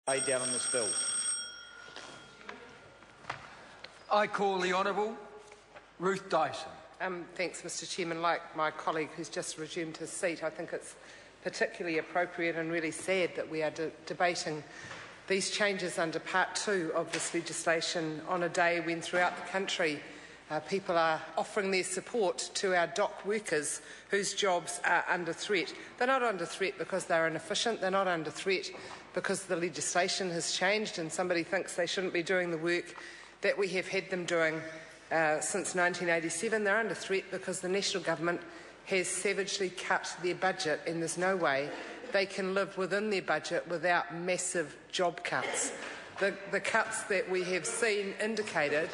Lay down on this bill. I call the Honourable Ruth Dyson. Thanks, Mr Chairman. Like my colleague who's just resumed his seat, I think it's particularly appropriate and really sad that we are debating these changes under Part 2 of this legislation on a day when throughout the country people are offering their support to our dock workers whose jobs are under threat. They're not under threat because they're inefficient, they're not under threat because the legislation has changed and somebody thinks they shouldn't be doing the work that we have had them doing since 1987. They're under threat because the National Government has savagely cut their budget and there's no way they can live within their budget without massive job cuts. The cuts that we have seen indicated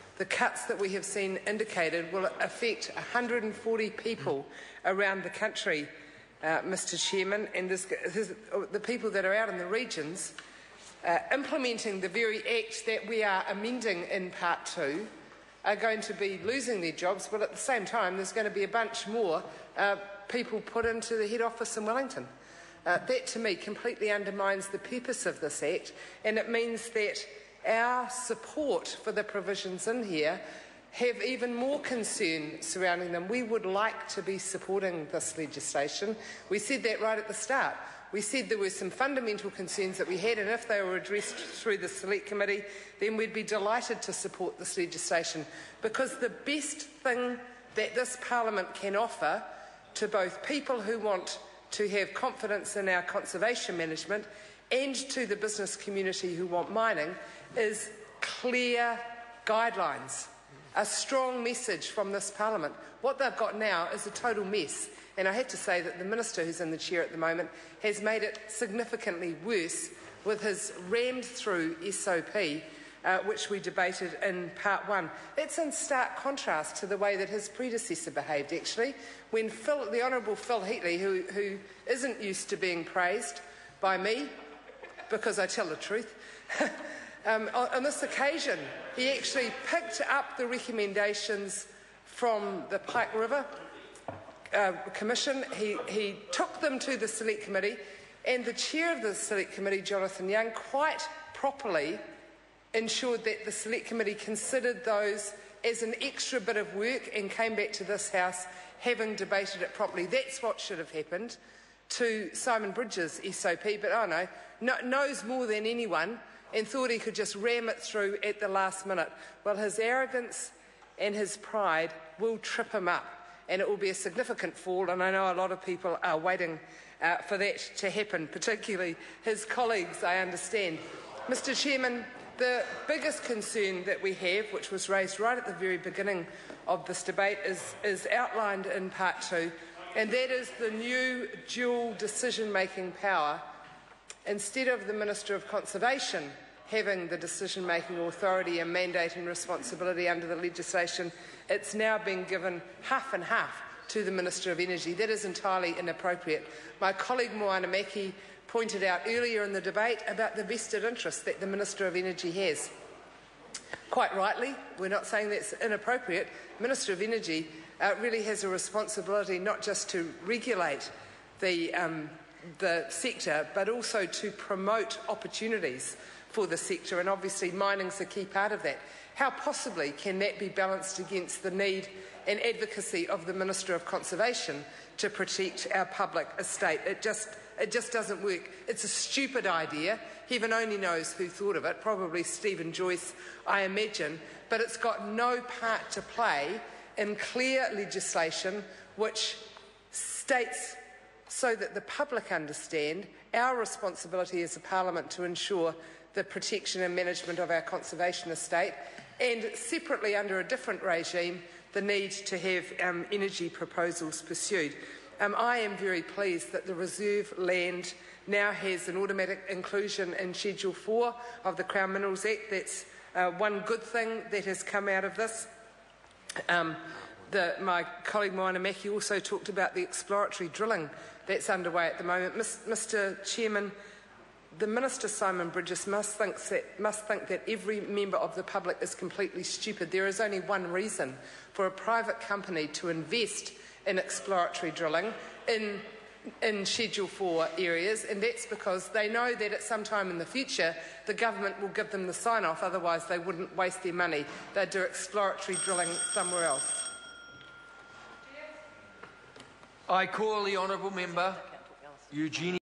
will affect 140 people around the country, Mr Chairman, and the people that are out in the regions implementing the very act that we are amending in Part 2 are going to be losing their jobs, but at the same time there's going to be a bunch more people put into the head office in Wellington. That to me completely undermines the purpose of this Act, and it means that our support for the provisions in here have even more concern surrounding them. We would like to be supporting this legislation. We said that right at the start. We said there were some fundamental concerns that we had, and if they were addressed through the Select Committee, then we'd be delighted to support this legislation, because the best thing that this Parliament can offer to both people who want to have confidence in our conservation management and to the business community who want mining is clear guidelines, a strong message from this Parliament. What they've got now is a total mess, and I have to say that the Minister who's in the chair at the moment has made it significantly worse with his rammed through SOP, which we debated in Part 1. It's in stark contrast to the way that his predecessor behaved, actually, when the Honourable Phil Heatley, who isn't used to being praised by me, because I tell the truth, on this occasion he actually picked up the recommendations from the Pike River Commission. He took them to the Select Committee, and the chair of the Select Committee, Jonathan Young, quite properly ensured that the Select Committee considered those as an extra bit of work and came back to this House having debated it properly. That's what should have happened to Simon Bridges' SOP, but oh no, knows more than anyone and thought he could just ram it through at the last minute. Well, his arrogance and his pride will trip him up, and it will be a significant fall, and I know a lot of people are waiting for that to happen, particularly his colleagues, I understand. Mr Chairman, the biggest concern that we have, which was raised right at the very beginning of this debate, is outlined in Part 2, and that is the new dual decision-making power. Instead of the Minister of Conservation having the decision-making authority and mandate and responsibility under the legislation, it's now been given half and half to the Minister of Energy. That is entirely inappropriate. My colleague Moana Maki pointed out earlier in the debate about the vested interest that the Minister of Energy has. Quite rightly, we're not saying that's inappropriate. The Minister of Energy really has a responsibility not just to regulate the sector, but also to promote opportunities for the sector, and obviously mining's a key part of that. How possibly can that be balanced against the need and advocacy of the Minister of Conservation to protect our public estate? It just doesn't work. It's a stupid idea. Heaven only knows who thought of it, probably Stephen Joyce, I imagine, but it's got no part to play in clear legislation which states, so that the public understand, our responsibility as a Parliament to ensure the protection and management of our conservation estate, and separately under a different regime, the need to have energy proposals pursued. I am very pleased that the reserve land now has an automatic inclusion in Schedule 4 of the Crown Minerals Act. That's one good thing that has come out of this. My colleague Moana Maki also talked about the exploratory drilling that's underway at the moment. Mr Chairman, the Minister Simon Bridges must think that every member of the public is completely stupid. There is only one reason for a private company to invest in exploratory drilling in in Schedule 4 areas, and that's because they know that at some time in the future the government will give them the sign-off, otherwise they wouldn't waste their money. They'd do exploratory drilling somewhere else. I call the honourable member Eugenia